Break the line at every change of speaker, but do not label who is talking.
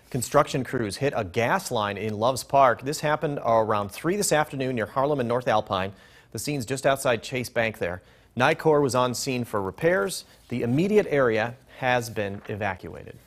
Construction crews hit a gas line in Loves Park. This happened around 3 this afternoon near Harlem and North Alpine. The scene's just outside Chase Bank there. Nicor was on scene for repairs. The immediate area has been evacuated.